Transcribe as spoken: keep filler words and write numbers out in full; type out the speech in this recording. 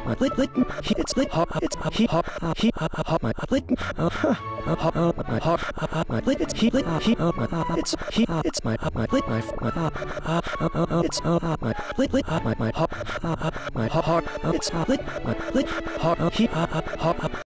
my lit lit it's lit hop it's he hop he hop my lit hop my hop my lit it's he lit he my it's he it's my my lit my my it's my lit lit my my hop my hop it's lit my lit hop he hop